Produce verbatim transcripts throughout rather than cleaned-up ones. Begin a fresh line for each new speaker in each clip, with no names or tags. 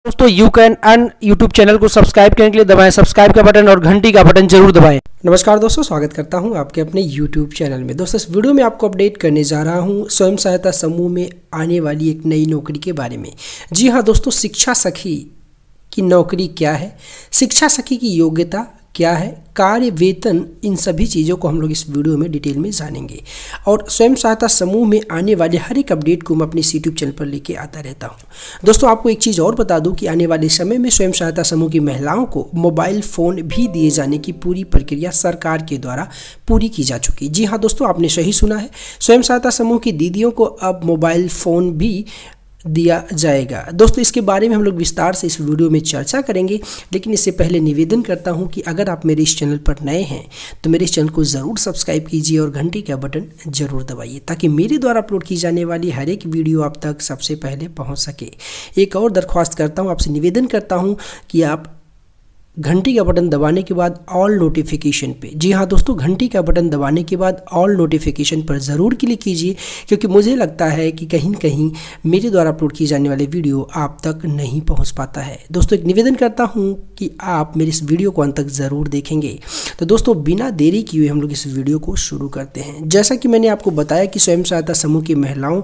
दोस्तों you can earn YouTube channel को subscribe करने के लिए दबाएं सब्सक्राइब का बटन और घंटी का बटन जरूर दबाएं। नमस्कार दोस्तों, स्वागत करता हूं आपके अपने यूट्यूब चैनल में। दोस्तों इस वीडियो में आपको अपडेट करने जा रहा हूं स्वयं सहायता समूह में आने वाली एक नई नौकरी के बारे में। जी हां दोस्तों, शिक्षा सखी की नौकरी क्या है, शिक्षा सखी की योग्यता क्या है, कार्य, वेतन, इन सभी चीज़ों को हम लोग इस वीडियो में डिटेल में जानेंगे। और स्वयं सहायता समूह में आने वाले हर एक अपडेट को मैं अपने यूट्यूब चैनल पर लेके आता रहता हूं। दोस्तों आपको एक चीज़ और बता दूं कि आने वाले समय में स्वयं सहायता समूह की महिलाओं को मोबाइल फ़ोन भी दिए जाने की पूरी प्रक्रिया सरकार के द्वारा पूरी की जा चुकी। जी हाँ दोस्तों, आपने सही सुना है, स्वयं सहायता समूह की दीदियों को अब मोबाइल फ़ोन भी दिया जाएगा। दोस्तों इसके बारे में हम लोग विस्तार से इस वीडियो में चर्चा करेंगे, लेकिन इससे पहले निवेदन करता हूं कि अगर आप मेरे इस चैनल पर नए हैं तो मेरे इस चैनल को ज़रूर सब्सक्राइब कीजिए और घंटी का बटन ज़रूर दबाइए ताकि मेरे द्वारा अपलोड की जाने वाली हर एक वीडियो आप तक सबसे पहले पहुंच सके। एक और दरख्वास्त करता हूं, आपसे निवेदन करता हूं कि आप घंटी का बटन दबाने के बाद ऑल नोटिफिकेशन पे, जी हाँ दोस्तों, घंटी का बटन दबाने के बाद ऑल नोटिफिकेशन पर ज़रूर क्लिक कीजिए, क्योंकि मुझे लगता है कि कहीं न कहीं मेरे द्वारा अपलोड किए जाने वाले वीडियो आप तक नहीं पहुंच पाता है। दोस्तों एक निवेदन करता हूं कि आप मेरे इस वीडियो को अंत तक ज़रूर देखेंगे। तो दोस्तों बिना देरी किए हुए हम लोग इस वीडियो को शुरू करते हैं। जैसा कि मैंने आपको बताया कि स्वयं सहायता समूह की महिलाओं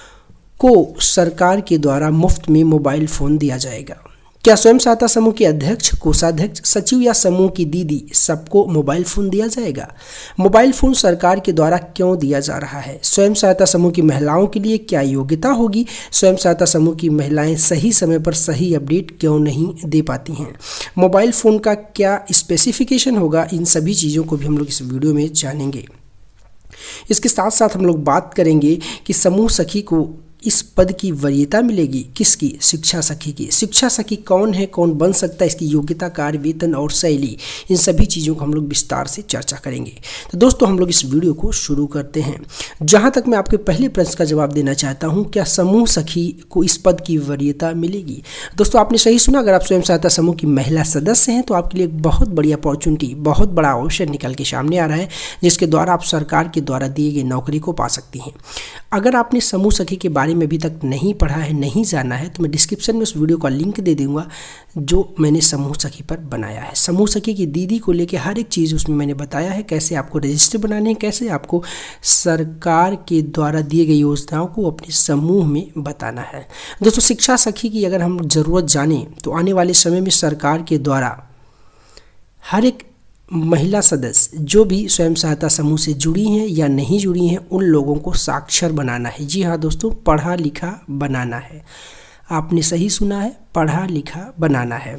को सरकार के द्वारा मुफ्त में मोबाइल फ़ोन दिया जाएगा। क्या स्वयं सहायता समूह के अध्यक्ष, कोषाध्यक्ष, सचिव या समूह की दीदी सबको मोबाइल फ़ोन दिया जाएगा? मोबाइल फ़ोन सरकार के द्वारा क्यों दिया जा रहा है? स्वयं सहायता समूह की महिलाओं के लिए क्या योग्यता होगी? स्वयं सहायता समूह की महिलाएं सही समय पर सही अपडेट क्यों नहीं दे पाती हैं? मोबाइल फ़ोन का क्या स्पेसिफिकेशन होगा? इन सभी चीज़ों को भी हम लोग इस वीडियो में जानेंगे। इसके साथ साथ हम लोग बात करेंगे कि समूह सखी को इस पद की वरीयता मिलेगी किसकी? शिक्षा सखी की। शिक्षा सखी कौन है, कौन बन सकता है, इसकी योग्यता, कार्य, वेतन और शैली, इन सभी चीज़ों को हम लोग विस्तार से चर्चा करेंगे। तो दोस्तों हम लोग इस वीडियो को शुरू करते हैं। जहां तक मैं आपके पहले प्रश्न का जवाब देना चाहता हूं, क्या समूह सखी को इस पद की वरीयता मिलेगी? दोस्तों आपने सही सुना, अगर आप स्वयं सहायता समूह की महिला सदस्य हैं तो आपके लिए एक बहुत बड़ी अपॉर्चुनिटी, बहुत बड़ा अवसर निकल के सामने आ रहा है, जिसके द्वारा आप सरकार के द्वारा दिए गए नौकरी को पा सकती हैं। अगर आपने समूह सखी के बारे में अभी तक नहीं पढ़ा है, नहीं जाना है, तो मैं डिस्क्रिप्शन में उस वीडियो का लिंक दे दूंगा जो मैंने समूह सखी पर बनाया है। समूह सखी की दीदी को लेकर हर एक चीज़ उसमें मैंने बताया है, कैसे आपको रजिस्टर बनाने हैं, कैसे आपको सरकार के द्वारा दिए गए योजनाओं को अपने समूह में बताना है। दोस्तों शिक्षा सखी की अगर हम ज़रूरत जानें तो आने वाले समय में सरकार के द्वारा हर एक महिला सदस्य जो भी स्वयं सहायता समूह से जुड़ी हैं या नहीं जुड़ी हैं, उन लोगों को साक्षर बनाना है। जी हाँ दोस्तों, पढ़ा लिखा बनाना है। आपने सही सुना है, पढ़ा लिखा बनाना है।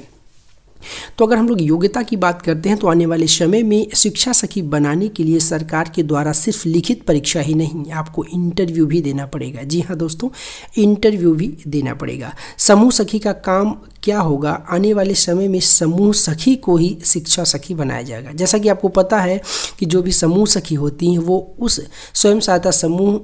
तो अगर हम लोग योग्यता की बात करते हैं तो आने वाले समय में शिक्षा सखी बनाने के लिए सरकार के द्वारा सिर्फ लिखित परीक्षा ही नहीं, आपको इंटरव्यू भी देना पड़ेगा। जी हाँ दोस्तों, इंटरव्यू भी देना पड़ेगा। समूह सखी का काम क्या होगा? आने वाले समय में समूह सखी को ही शिक्षा सखी बनाया जाएगा। जैसा कि आपको पता है कि जो भी समूह सखी होती हैं वो उस स्वयं सहायता समूह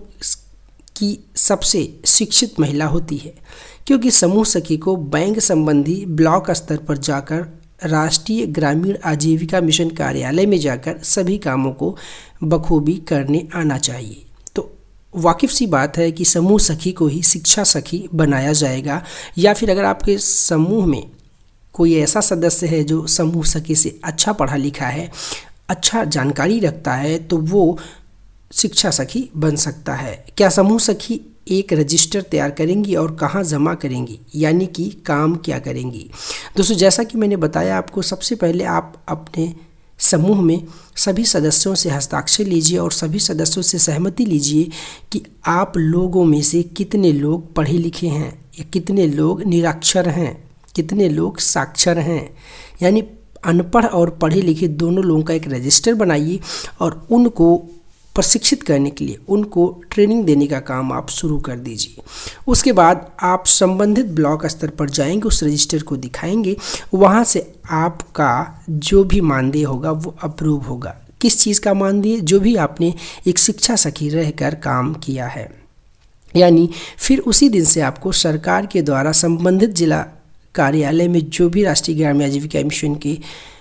की सबसे शिक्षित महिला होती है, क्योंकि समूह सखी को बैंक संबंधी ब्लॉक स्तर पर जाकर राष्ट्रीय ग्रामीण आजीविका मिशन कार्यालय में जाकर सभी कामों को बखूबी करने आना चाहिए। तो वाकिफ सी बात है कि समूह सखी को ही शिक्षा सखी बनाया जाएगा। या फिर अगर आपके समूह में कोई ऐसा सदस्य है जो समूह सखी से अच्छा पढ़ा लिखा है, अच्छा जानकारी रखता है, तो वो शिक्षा सखी बन सकता है। क्या समूह सखी एक रजिस्टर तैयार करेंगी और कहाँ जमा करेंगी, यानी कि काम क्या करेंगी? दोस्तों जैसा कि मैंने बताया आपको, सबसे पहले आप अपने समूह में सभी सदस्यों से हस्ताक्षर लीजिए और सभी सदस्यों से सहमति लीजिए कि आप लोगों में से कितने लोग पढ़े लिखे हैं या कितने लोग निरक्षर हैं, कितने लोग साक्षर हैं। यानी अनपढ़ और पढ़े लिखे दोनों लोगों का एक रजिस्टर बनाइए और उनको प्रशिक्षित करने के लिए, उनको ट्रेनिंग देने का काम आप शुरू कर दीजिए। उसके बाद आप संबंधित ब्लॉक स्तर पर जाएंगे, उस रजिस्टर को दिखाएंगे, वहाँ से आपका जो भी मानदेय होगा वो अप्रूव होगा। किस चीज़ का मानदेय? जो भी आपने एक शिक्षा सखी रहकर काम किया है। यानी फिर उसी दिन से आपको सरकार के द्वारा संबंधित जिला कार्यालय में जो भी राष्ट्रीय ग्रामीण आजीविका मिशन के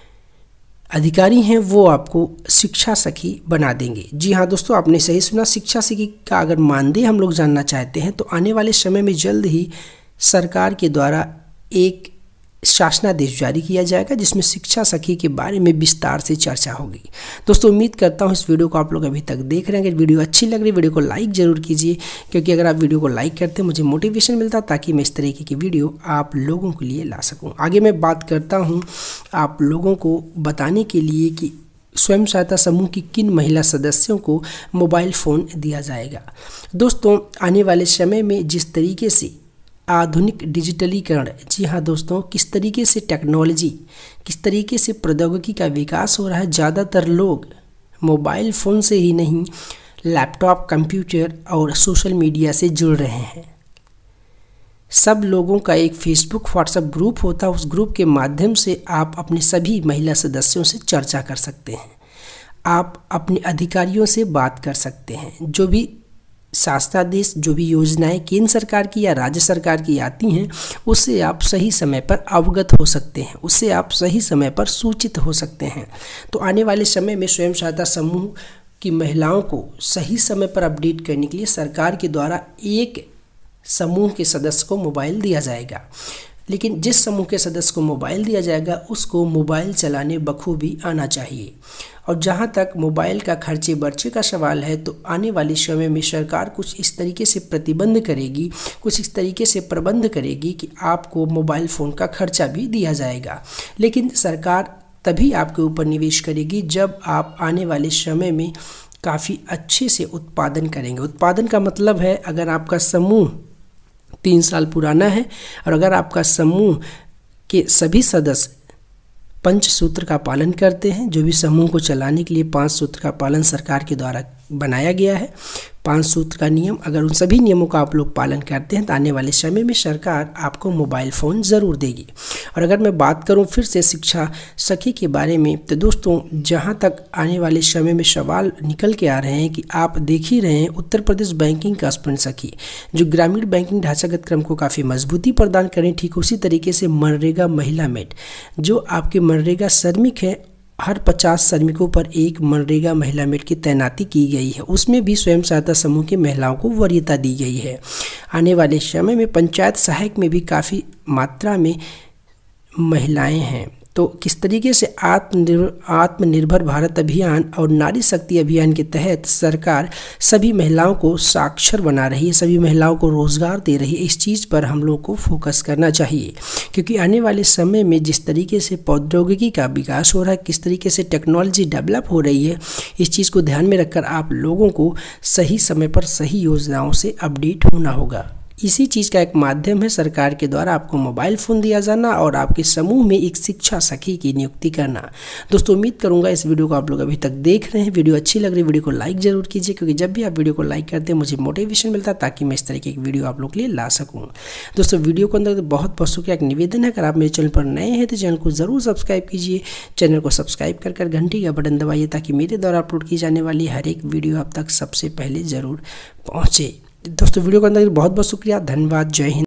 अधिकारी हैं वो आपको शिक्षा सखी बना देंगे। जी हाँ दोस्तों, आपने सही सुना, शिक्षा सखी का अगर मानदेय हम लोग जानना चाहते हैं तो आने वाले समय में जल्द ही सरकार के द्वारा एक शासनादेश जारी किया जाएगा जिसमें शिक्षा सखी के बारे में विस्तार से चर्चा होगी। दोस्तों उम्मीद करता हूँ इस वीडियो को आप लोग अभी तक देख रहे हैं। अगर वीडियो अच्छी लग रही है वीडियो को लाइक जरूर कीजिए, क्योंकि अगर आप वीडियो को लाइक करते हैं मुझे मोटिवेशन मिलता ताकि मैं इस तरीके की वीडियो आप लोगों के लिए ला सकूँ। आगे मैं बात करता हूँ आप लोगों को बताने के लिए कि स्वयं सहायता समूह की किन महिला सदस्यों को मोबाइल फ़ोन दिया जाएगा। दोस्तों आने वाले समय में जिस तरीके से आधुनिक डिजिटलीकरण, जी हाँ दोस्तों, किस तरीके से टेक्नोलॉजी, किस तरीके से प्रौद्योगिकी का विकास हो रहा है, ज़्यादातर लोग मोबाइल फ़ोन से ही नहीं लैपटॉप, कंप्यूटर और सोशल मीडिया से जुड़ रहे हैं। सब लोगों का एक फेसबुक व्हाट्सएप ग्रुप होता है, उस ग्रुप के माध्यम से आप अपने सभी महिला सदस्यों से चर्चा कर सकते हैं। आप अपने अधिकारियों से बात कर सकते हैं। जो भी शासनादेश, जो भी योजनाएं केंद्र सरकार की या राज्य सरकार की आती हैं उससे आप सही समय पर अवगत हो सकते हैं, उससे आप सही समय पर सूचित हो सकते हैं। तो आने वाले समय में स्वयं सहायता समूह की महिलाओं को सही समय पर अपडेट करने के लिए सरकार के द्वारा एक समूह के सदस्य को मोबाइल दिया जाएगा। लेकिन जिस समूह के सदस्य को मोबाइल दिया जाएगा उसको मोबाइल चलाने बखूबी आना चाहिए। और जहां तक मोबाइल का खर्चे बर्चे का सवाल है तो आने वाले समय में सरकार कुछ इस तरीके से प्रतिबंध करेगी, कुछ इस तरीके से प्रबंध करेगी कि आपको मोबाइल फ़ोन का खर्चा भी दिया जाएगा। लेकिन सरकार तभी आपके ऊपर निवेश करेगी जब आप आने वाले समय में काफ़ी अच्छे से उत्पादन करेंगे। उत्पादन का मतलब है अगर आपका समूह तीन साल पुराना है और अगर आपका समूह के सभी सदस्य पंच सूत्र का पालन करते हैं, जो भी समूह को चलाने के लिए पांच सूत्र का पालन सरकार के द्वारा बनाया गया है, पांच सूत्र का नियम, अगर उन सभी नियमों का आप लोग पालन करते हैं तो आने वाले समय में सरकार आपको मोबाइल फ़ोन ज़रूर देगी। और अगर मैं बात करूं फिर से शिक्षा सखी के बारे में तो दोस्तों जहां तक आने वाले समय में सवाल निकल के आ रहे हैं कि आप देख ही रहे हैं उत्तर प्रदेश बैंकिंग का स्पंद सखी जो ग्रामीण बैंकिंग ढांचागत क्रम को काफ़ी मजबूती प्रदान करें, ठीक उसी तरीके से मनरेगा महिला मेट जो आपके मनरेगा श्रमिक है, हर पचास श्रमिकों पर एक मनरेगा महिला मेट की तैनाती की गई है, उसमें भी स्वयं सहायता समूह की महिलाओं को वरीयता दी गई है। आने वाले समय में पंचायत सहायक में भी काफ़ी मात्रा में महिलाएं हैं। तो किस तरीके से आत्मनिर्भर आत्मनिर्भर भारत अभियान और नारी शक्ति अभियान के तहत सरकार सभी महिलाओं को साक्षर बना रही है, सभी महिलाओं को रोजगार दे रही है, इस चीज़ पर हम लोग को फोकस करना चाहिए। क्योंकि आने वाले समय में जिस तरीके से प्रौद्योगिकी का विकास हो रहा है, किस तरीके से टेक्नोलॉजी डेवलप हो रही है, इस चीज़ को ध्यान में रखकर आप लोगों को सही समय पर सही योजनाओं से अपडेट होना होगा। इसी चीज़ का एक माध्यम है सरकार के द्वारा आपको मोबाइल फ़ोन दिया जाना और आपके समूह में एक शिक्षा सखी की नियुक्ति करना। दोस्तों उम्मीद करूंगा इस वीडियो को आप लोग अभी तक देख रहे हैं, वीडियो अच्छी लग रही है वीडियो को लाइक जरूर कीजिए, क्योंकि जब भी आप वीडियो को लाइक करते हैं मुझे मोटिवेशन मिलता है ताकि मैं इस तरीके की वीडियो आप लोग के लिए ला सकूँ। दोस्तों वीडियो को अंदर बहुत बसों का एक निवेदन है, अगर आप मेरे चैनल पर नए हैं तो चैनल को ज़रूर सब्सक्राइब कीजिए, चैनल को सब्सक्राइब कर कर घंटी का बटन दबाइए ताकि मेरे द्वारा अपलोड की जाने वाली हर एक वीडियो आप तक सबसे पहले ज़रूर पहुँचे। दोस्तों वीडियो के अंदर बहुत बहुत शुक्रिया, धन्यवाद, जय हिंद।